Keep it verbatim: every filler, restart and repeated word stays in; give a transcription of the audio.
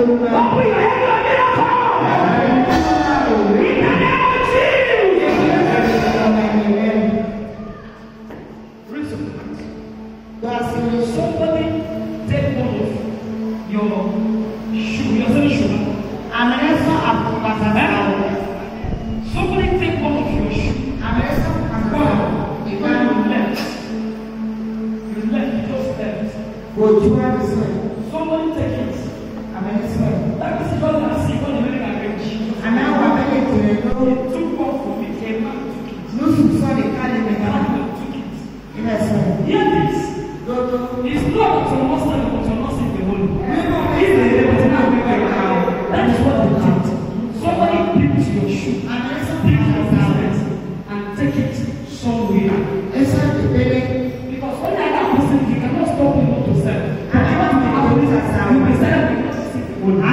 Open your head to a miracle. In the name of Jesus. Somebody take one of your shoe, your shoe. Somebody take one of your shoe. Wow. You left. You left. You just left. Somebody take it. That is God that see God in the language. And now I'm going to He took one from me. A man took it. No, sorry, carry me. A man took it. Yes, sir. Hear this. It's not that you're not standing, but you're not seeing the Holy. That is what they did. Somebody picks your shoe, and pick your business, and take it somewhere. Because when you're that person, you cannot stop him not to sell. But you want to be able to sell, you will sell because you see the Holy.